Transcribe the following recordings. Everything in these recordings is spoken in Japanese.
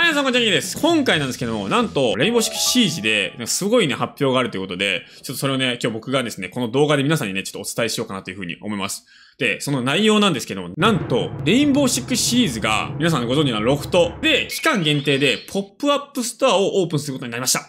皆さんこんにちはです。今回なんですけども、なんと、レインボーシックスシージで、すごいね、発表があるということで、ちょっとそれをね、今日僕がですね、この動画で皆さんにね、ちょっとお伝えしようかなというふうに思います。で、その内容なんですけども、なんと、レインボーシックスシリーズが、皆さんご存知のロフトで、期間限定で、ポップアップストアをオープンすることになりました。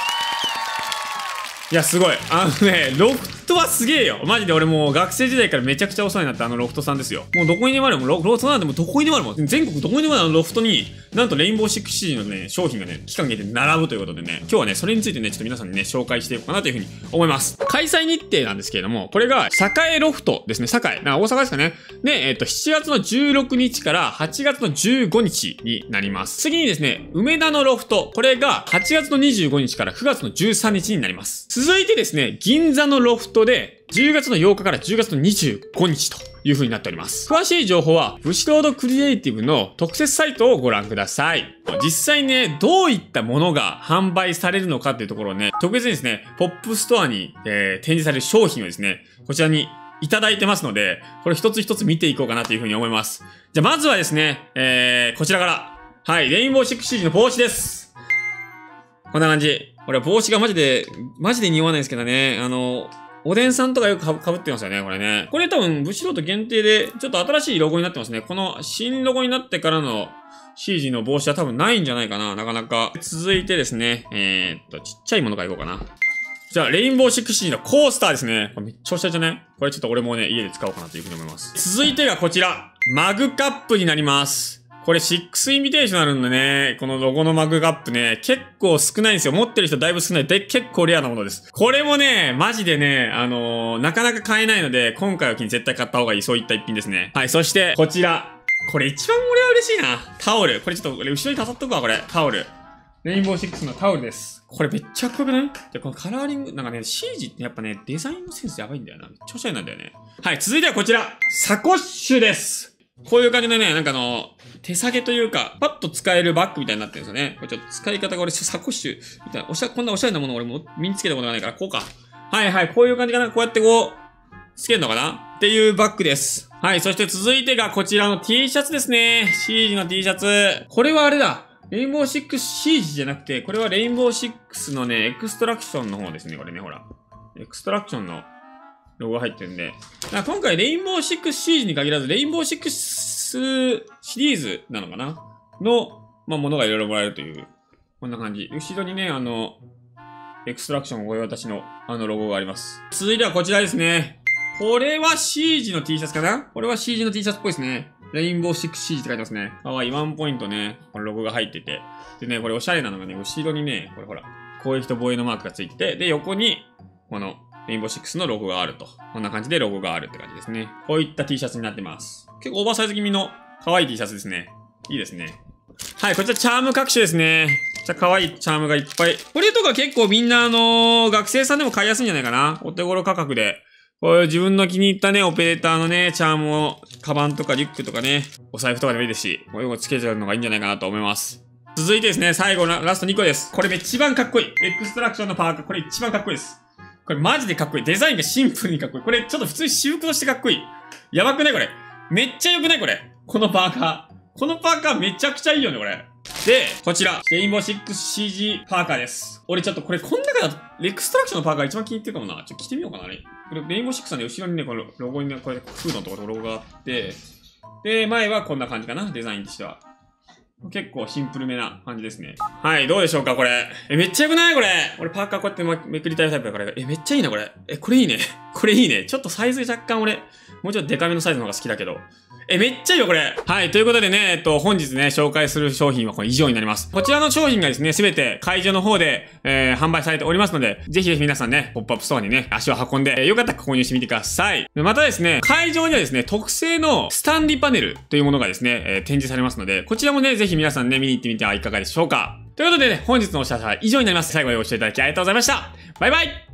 いや、すごい。ロフトはすげえよ。マジで俺もう学生時代からめちゃくちゃお世話になったロフトさんですよ。もうどこにでもあるもん。ロフトなんでもどこにでもあるもん。全国どこにでもあるロフトに、なんとレインボーシックスシリーズのね、商品がね、期間限定で並ぶということでね、今日はね、それについてね、ちょっと皆さんにね、紹介していこうかなというふうに思います。開催日程なんですけれども、これが、栄ロフトですね。栄。大阪ですかね。で、7月の16日から8月の15日になります。次にですね、梅田のロフト。これが8月の25日から9月の13日になります。続いてですね、銀座のロフトで、10月の8日から10月の25日という風になっております。詳しい情報は、ブシロードクリエイティブの特設サイトをご覧ください。実際ね、どういったものが販売されるのかっていうところをね、特別にですね、ポップストアに、展示される商品をですね、こちらにいただいてますので、これ一つ一つ見ていこうかなという風に思います。じゃあまずはですね、こちらから。はい、レインボーシックスシージの帽子です。こんな感じ。これ帽子がマジで似合わないんですけどね。おでんさんとかよく被ってますよね、これね。これ多分、ブシロード限定で、ちょっと新しいロゴになってますね。この新ロゴになってからの CG の帽子は多分ないんじゃないかな、なかなか。続いてですね、ちっちゃいものからいこうかな。じゃあ、レインボーシックス CG のコースターですね。これめっちゃおしゃれじゃない？これちょっと俺もね、家で使おうかなというふうに思います。続いてがこちら。マグカップになります。これ6インビテーショナルのね、このロゴのマグカップね、結構少ないんですよ。持ってる人だいぶ少ない。で、結構レアなものです。これもね、マジでね、なかなか買えないので、今回は機に絶対買った方がいい、そういった一品ですね。はい、そして、こちら。これ一番俺は嬉しいな。タオル。これちょっと俺後ろに飾っとくわ、これ。タオル。レインボーシックスのタオルです。これめっちゃかっこよくない？で、このカラーリング、なんかね、CG ってやっぱね、デザインのセンスやばいんだよな。めっちゃおしゃれなんだよね。はい、続いてはこちら。サコッシュです。こういう感じでね、なんか手提げというか、パッと使えるバッグみたいになってるんですよね。これちょっと使い方が俺、サコッシュみたいな、こんなおしゃれなもの俺も身につけたことがないから、こうか。はいはい、こういう感じかな。こうやってこう、つけるのかなっていうバッグです。はい、そして続いてがこちらの T シャツですね。CG の T シャツ。これはあれだ。レインボーシックス CG じゃなくて、これはレインボーシックスのね、エクストラクションの方ですね。これね、ほら。エクストラクションのロゴが入ってるんで。今回、レインボーシックスシージに限らず、レインボーシックスシリーズなのかなの、ものがいろいろもらえるという、こんな感じ。後ろにね、エクストラクションお祝い渡しの、ロゴがあります。続いてはこちらですね。これは CG の T シャツかな？これは CG の T シャツっぽいですね。レインボーシックス CG って書いてますね。かわいい。ワンポイントね、このロゴが入ってて。でね、これおしゃれなのがね、後ろにね、これほら、攻撃と防衛のマークがついてて、で、横に、この、レインボーシックスのロゴがあると。こんな感じでロゴがあるって感じですね。こういった T シャツになってます。結構オーバーサイズ気味の可愛い T シャツですね。いいですね。はい、こちらチャーム各種ですね。じゃ可愛いチャームがいっぱい。これとか結構みんな学生さんでも買いやすいんじゃないかな。お手頃価格で。こういう自分の気に入ったね、オペレーターのね、チャームを、カバンとかリュックとかね、お財布とかでもいいですし、こういうのつけちゃうのがいいんじゃないかなと思います。続いてですね、最後のラスト2個です。これ一番かっこいい。エクストラクションのパーカー、これ一番かっこいいです。これマジでかっこいい。デザインがシンプルにかっこいい。これちょっと普通に私服としてかっこいい。やばくないこれ。めっちゃ良くないこれ。このパーカー。このパーカーめちゃくちゃいいよね、これ。で、こちら。レインボーシックス CG パーカーです。俺ちょっとこれこん中だと、エクストラクションのパーカー一番気に入ってるかもな。ちょっと着てみようかな、ね。これレインボーシックスなんで後ろにね、このロゴにね、これフードのところロゴがあって、で、前はこんな感じかな、デザインとしては。結構シンプルめな感じですね。はい、どうでしょうか、これ。めっちゃ良くないこれ。俺パーカーこうやってめくりたいタイプだから。めっちゃいいな、これ。これいいね。これいいね。ちょっとサイズ若干俺、もうちょっとデカめのサイズの方が好きだけど。めっちゃいいよ、これ。はい、ということでね、本日ね、紹介する商品はこれ以上になります。こちらの商品がですね、すべて会場の方で、販売されておりますので、ぜひぜひ皆さんね、ポップアップストアにね、足を運んで、よかったら購入してみてください。またですね、会場にはですね、特製のスタンディパネルというものがですね、展示されますので、こちらもね、ぜひ皆さんね、見に行ってみてはいかがでしょうか。ということでね、本日のお知らせは以上になります。最後までご視聴いただきありがとうございました。バイバイ。